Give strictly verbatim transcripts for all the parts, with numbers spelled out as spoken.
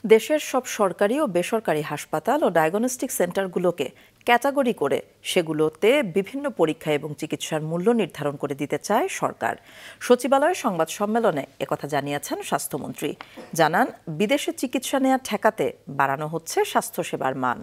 দেশের সব সরকারি ও বেসরকারি হাসপাতাল ও ডায়াগনস্টিক সেন্টারগুলোকে ক্যাটাগরি করে সেগুলোতে বিভিন্ন পরীক্ষা এবং চিকিৎসার মূল্য নির্ধারণ করে দিতে চায় সরকার। সচিবালয়ে সংবাদ সম্মেলনে একথা জানিয়েছেন স্বাস্থ্যমন্ত্রী। জানান, বিদেশে চিকিৎসা নেওয়া ঠেকাতে বাড়ানো হচ্ছে স্বাস্থ্যসেবার মান।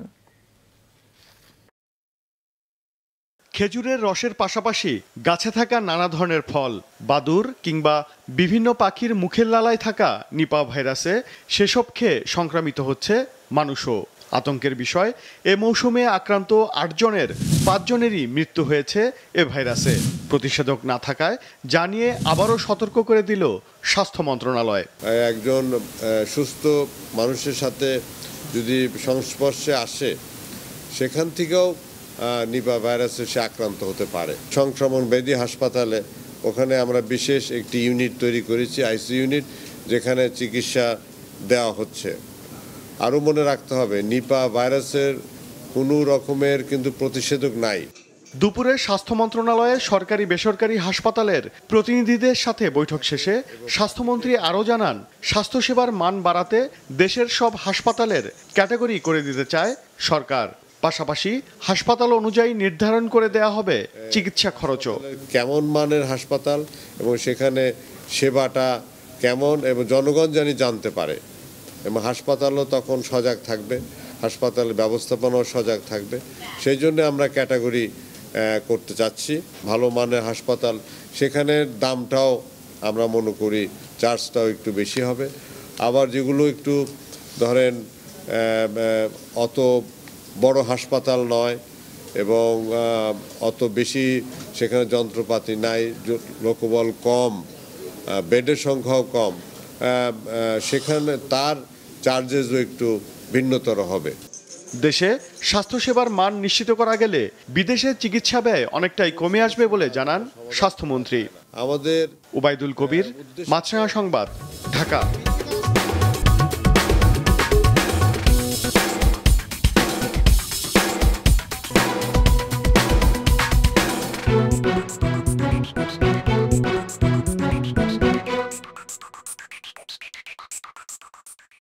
খেজুরের রসের পাশাপাশি গাছে থাকা নানা ধরনের ফল, বাদুর কিংবা বিভিন্ন পাখির মুখের লালায় থাকা নিপা ভাইরাসে সেসব খেয়ে সংক্রামিত হচ্ছে মানুষও। আতঙ্কের বিষয়, এ মৌসুমে আক্রান্ত আটজনের পাঁচজনেরই মৃত্যু হয়েছে এ ভাইরাসে। প্রতিষেধক না থাকায় জানিয়ে আবারও সতর্ক করে দিল স্বাস্থ্য মন্ত্রণালয়। একজন সুস্থ মানুষের সাথে যদি সংস্পর্শে আসে, সেখান থেকেও নিপা ভাইরাসে সে আক্রান্ত হতে পারে। সংক্রমণ ব্যাধি হাসপাতালে ওখানে আমরা বিশেষ একটি ইউনিট তৈরি করেছি, আইসি ইউনিট, যেখানে চিকিৎসা দেওয়া হচ্ছে। আরও মনে রাখতে হবে, নিপা ভাইরাসের কোনো রকমের কিন্তু প্রতিষেধক নাই। দুপুরে স্বাস্থ্য মন্ত্রণালয়ের সরকারি বেসরকারি হাসপাতালের প্রতিনিধিদের সাথে বৈঠক শেষে স্বাস্থ্যমন্ত্রী আরও জানান, স্বাস্থ্যসেবার মান বাড়াতে দেশের সব হাসপাতালের ক্যাটাগরি করে দিতে চায় সরকার। পাশাপাশি হাসপাতাল অনুযায়ী নির্ধারণ করে দেয়া হবে চিকিৎসা খরচও। কেমন মানের হাসপাতাল এবং সেখানে সেবাটা কেমন এবং জনগণ জানি জানতে পারে, এবং হাসপাতালও তখন সজাগ থাকবে, হাসপাতালের ব্যবস্থাপনাও সজাগ থাকবে। সেই জন্য আমরা ক্যাটাগরি করতে চাচ্ছি। ভালো মানের হাসপাতাল, সেখানে দামটাও আমরা মনে করি চার্জটাও একটু বেশি হবে। আবার যেগুলো একটু ধরেন অত বড় হাসপাতাল নয় এবং অত বেশি সেখানে যন্ত্রপাতি নাই, লোকবল কম, বেডের সংখ্যাও কম, সেখানে তার চার্জেসও একটু ভিন্নতর হবে। দেশে স্বাস্থ্যসেবার মান নিশ্চিত করা গেলে বিদেশের চিকিৎসা ব্যয় অনেকটাই কমে আসবে বলে জানান স্বাস্থ্যমন্ত্রী। আমাদের উবাইদুল কবির, মাছরাঙা সংবাদ, ঢাকা।